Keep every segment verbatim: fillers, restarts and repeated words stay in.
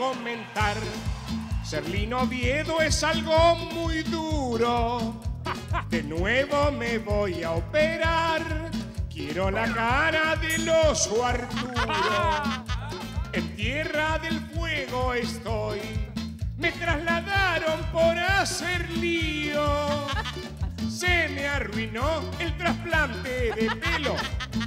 comentar. Ser Lino Oviedo es algo muy duro. De nuevo me voy a operar. Quiero la cara del oso Arturo. En Tierra del Fuego estoy. Me trasladaron por hacer lío. Se me arruinó el trasplante de pelo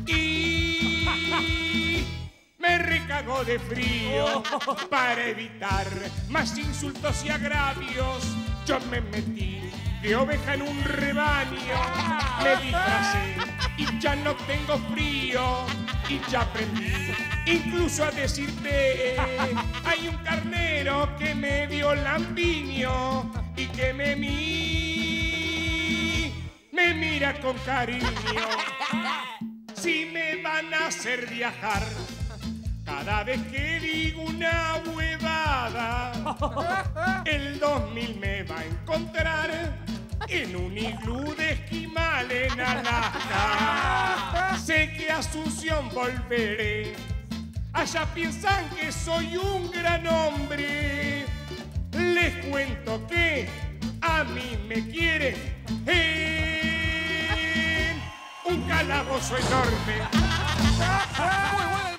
y me recagó de frío. Para evitar más insultos y agravios, yo me metí de oveja en un rebaño. Me disfracé y ya no tengo frío. Y ya aprendí incluso a decirte: hay un carnero que me dio lampiño y que me mi, me mira con cariño. Si me van a hacer viajar cada vez que digo una huevada, el dos mil me va a encontrar en un iglú de esquimal en Alaska. Sé que a Asunción volveré. Allá piensan que soy un gran hombre. Les cuento que a mí me quieren en un calabozo enorme. Muy buena